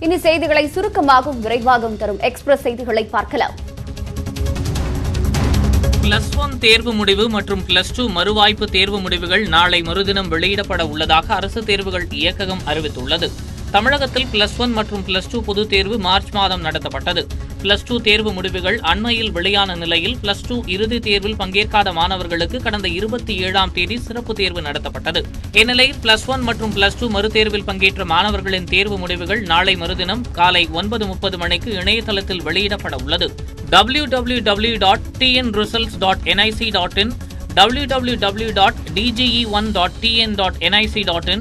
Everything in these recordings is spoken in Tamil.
இனி செய்திகளை சுருக்கமாகவும் விரைவாகவும் தரும் எக்ஸ்பிரஸ் செய்திகளை பார்க்கலாம். +1 தேர்வு முடிவு மற்றும் +2 மறுவாய்ப்பு தேர்வு முடிவுகள் நாளை மறுதினம் வெளியிடப்பட உள்ளதாக அரசு தேர்வுகள் இயக்ககம் அறிவித்துள்ளது. தமிழகத்தில் +1 மற்றும் +2 பொதுத் தேர்வு மார்ச் மாதம் நடத்தப்பட்டது. +2 தேர்வு முடிவுகள் அண்மையில் வெளியான நிலையில் +2 இறுதித் தேர்வில் பங்கேற்காத மாணவர்களுக்கு கடந்த 27ஆம் தேதி சிறப்பு தேர்வு நடத்தப்பட்டது. இந்நிலையில் +1 மற்றும் +2 மறுதேர்வில் பங்கேற்ற மாணவர்களின் தேர்வு முடிவுகள் நாளை மறுதினம் காலை 9:30 மணிக்கு இணையதளத்தில் வெளியிடப்பட உள்ளது. www.tnresults.nic.in, www.dge1.tn.nic.in,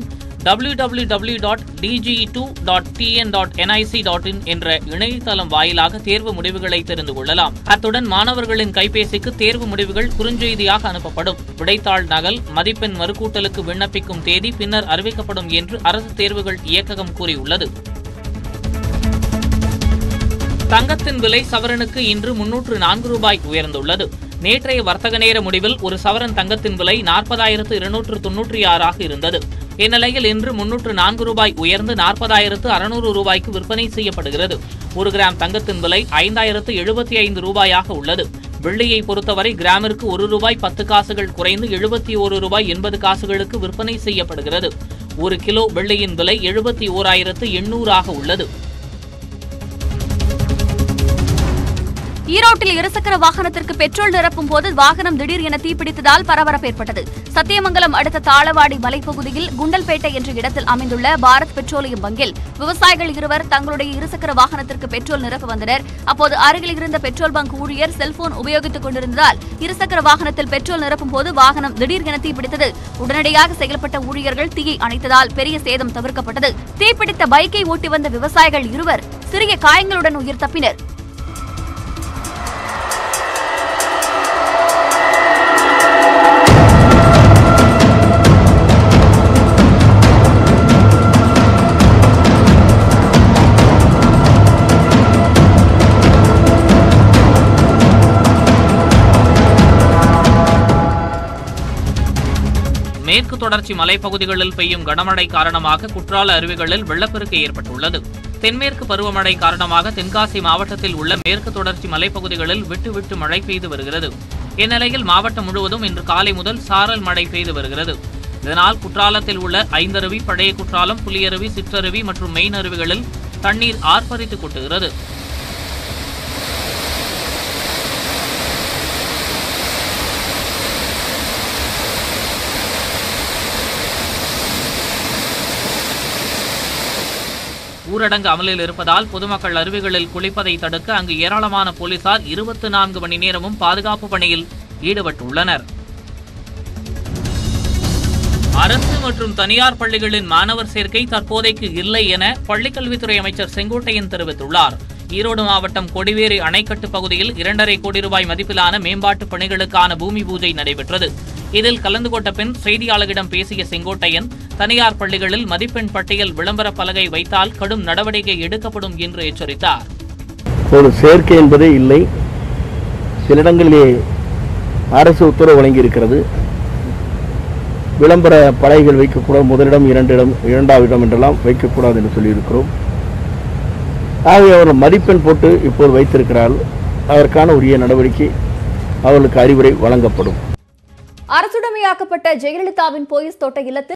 www.dge2.tn.nic.in என்ற இணையதளம் வாயிலாக தேர்வு முடிவுகளை தெரிந்து கொள்ளலாம். அத்துடன் மாணவர்களின் கைபேசிக்கு தேர்வு முடிவுகள் குறுஞ்செய்தியாக அனுப்பப்படும். விடைத்தாள் நகல், மதிப்பெண் மறுகூட்டலுக்கு விண்ணப்பிக்கும் தேதி பின்னர் அறிவிக்கப்படும் என்று அரசு தேர்வுகள் இயக்ககம் கூறியுள்ளது. தங்கத்தின் விலை சவரனுக்கு இன்று 304 ரூபாய் உயர்ந்துள்ளது. நேற்றைய வர்த்தக நேர முடிவில் ஒரு சவரன் தங்கத்தின் விலை 40,296 இருந்தது. இந்நிலையில் இன்று 304 ரூபாய் உயர்ந்து 40,600 ரூபாய்க்கு விற்பனை செய்யப்படுகிறது. 1 கிராம் தங்கத்தின் விலை 5,075 ரூபாயாக உள்ளது. வெள்ளியை பொறுத்தவரை கிராமிற்கு 1 ரூபாய் 10 காசுகள் குறைந்து 71 ரூபாய் 80 காசுகளுக்கு விற்பனை செய்யப்படுகிறது. 1 கிலோ வெள்ளியின் விலை 71,800 உள்ளது. ஈரோட்டில் இருசக்கர வாகனத்திற்கு பெட்ரோல் நிரப்பும் போது வாகனம் திடீர் என தீப்பிடித்ததால் பரபரப்பு ஏற்பட்டது. சத்தியமங்கலம் அடுத்த தாளவாடி மலைப்பகுதியில் குண்டல்பேட்டை என்ற இடத்தில் அமைந்துள்ள பாரத் பெட்ரோலியம் பங்கில் விவசாயிகள் இருவர் தங்களுடைய இருசக்கர வாகனத்திற்கு பெட்ரோல் நிரப்ப வந்தனர். அப்போது அருகில் இருந்த பெட்ரோல் பங்க் ஊழியர் செல்போன் உபயோகித்துக் கொண்டிருந்ததால் இருசக்கர வாகனத்தில் பெட்ரோல் நிரப்பும் போது வாகனம் திடீர் என தீப்பிடித்தது. உடனடியாக செயல்பட்ட ஊழியர்கள் தீயை அணைத்ததால் பெரிய சேதம் தவிர்க்கப்பட்டது. தீப்பிடித்த பைக்கை ஓட்டி வந்த விவசாயிகள் இருவர் சிறிய காயங்களுடன் உயிர் தப்பினர். மேற்கு தொடர்ச்சி மலைப்பகுதிகளில் பெய்யும் கனமழை காரணமாக குற்றால அருவிகளில் வெள்ளப்பெருக்கு ஏற்பட்டுள்ளது. தென்மேற்கு பருவமழை காரணமாக தென்காசி மாவட்டத்தில் உள்ள மேற்கு தொடர்ச்சி மலைப்பகுதிகளில் விட்டு விட்டு மழை பெய்து வருகிறது. இந்நிலையில் மாவட்டம் முழுவதும் இன்று காலை முதல் சாரல் மழை பெய்து வருகிறது. இதனால் குற்றாலத்தில் உள்ள ஐந்தருவி, பழைய குற்றாலம், புலியருவி, சிற்றருவி மற்றும் மெயின் அருவிகளில் தண்ணீர் ஆர்ப்பரித்து கொட்டுகிறது. ஊரடங்கு அமலில் இருப்பதால் பொதுமக்கள் அருவிகளில் குளிப்பதை தடுக்க அங்கு ஏராளமான போலீசார் 24 மணி நேரமும் பாதுகாப்பு பணியில் ஈடுபட்டுள்ளனர். அரசு மற்றும் தனியார் பள்ளிகளின் மாணவர் சேர்க்கை தற்போதைக்கு இல்லை என பள்ளிக்கல்வித்துறை அமைச்சர் செங்கோட்டையன் தெரிவித்துள்ளார். ஈரோடு மாவட்டம் கொடிவேரி அணைக்கட்டு பகுதியில் 2.5 கோடி ரூபாய் மதிப்பிலான மேம்பாட்டு பணிகளுக்கான பூமி பூஜை நடைபெற்றது. இதில் கலந்து கொண்ட பின் செய்தியாளர்களிடம் பேசிய செங்கோட்டையன், தனியார் பள்ளிகளில் மதிப்பெண் பட்டியல் விளம்பர பலகை வைத்தால் கடும் நடவடிக்கை எடுக்கப்படும் என்று எச்சரித்தார். ஒரு சேர்க்கை என்பதே இல்லை. சில இடங்களிலே அரசு உத்தரவு வழங்கியிருக்கிறது. விளம்பர பலகைகள் வைக்கக்கூடாது, முதலிடம், இரண்டாவது இடம் என்றெல்லாம் வைக்கக்கூடாது என்று சொல்லியிருக்கிறோம். ஆகவே அவர்கள் மதிப்பெண் போட்டு இப்போது வைத்திருக்கிறார்கள். அதற்கான உரிய நடவடிக்கை அவர்களுக்கு அறிவுரை வழங்கப்படும். அரசுடைமையாக்கப்பட்ட ஜெயலலிதாவின் போயஸ் தோட்ட இல்லத்தில்